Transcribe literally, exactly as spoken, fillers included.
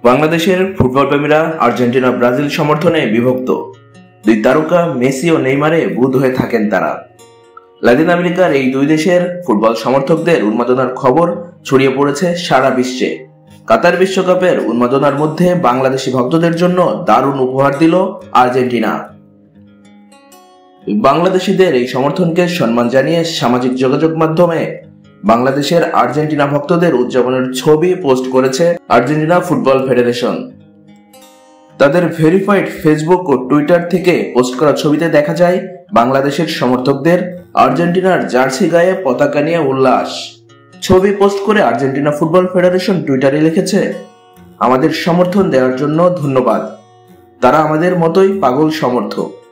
বাংলাদেশের football প্রেমীরা Argentina Brazil সমর্থনে বিভক্ত। দুই তারকা মেসি ও নেইমারে বুঁদ হয়ে থাকেন তারা। লাতিন আমেরিকার এই দুই দেশের ফুটবল সমর্থকদের উন্মাদনার খবর ছড়িয়ে পড়েছে সারা বিশ্বে। কাতার বিশ্বকাপের উন্মাদনার মধ্যে বাংলাদেশি ভক্তদের জন্য দারুণ উপহার দিল আর্জেন্টিনা। বাংলাদেশিদের এই সমর্থনকে সম্মান জানিয়ে সামাজিক যোগাযোগ মাধ্যমে বাংলাদেশের আর্জেন্টিনা ভক্তদের উদযাপনের ছবি পোস্ট করেছে আর্জেন্টিনা ফুটবল ফেডারেশন। তাদের ভেরিফাইড ফেসবুক ও টুইটার থেকে পোস্ট করা ছবিতে দেখা যায় বাংলাদেশের সমর্থকদের আর্জেন্টিনার জার্সি গায়ে পতাকা নিয়ে উল্লাস। ছবি পোস্ট করে আর্জেন্টিনা ফুটবল ফেডারেশন টুইটারে লিখেছে, আমাদের সমর্থন দেওয়ার জন্য ধন্যবাদ। তারা আমাদের মতোই পাগল সমর্থক।